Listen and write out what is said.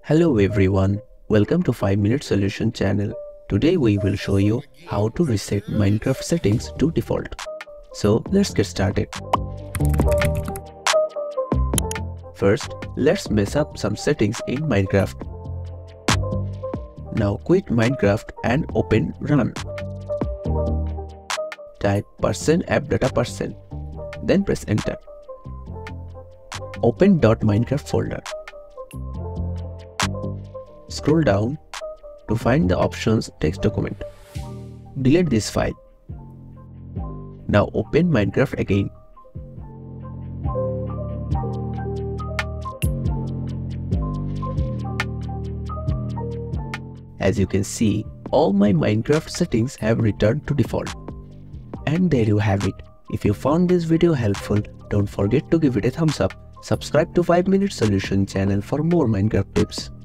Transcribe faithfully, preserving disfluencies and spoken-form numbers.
Hello everyone, welcome to five minute Solution channel. Today we will show you how to reset Minecraft settings to default. So let's get started. First, let's mess up some settings in Minecraft. Now quit Minecraft and open Run. Type percent app data percent, then press enter. Open .minecraft folder. Scroll down to find the options text document. Delete this file. Now open Minecraft again. As you can see, all my Minecraft settings have returned to default. And there you have it. If you found this video helpful, don't forget to give it a thumbs up. Subscribe to five minute Solution channel for more Minecraft tips.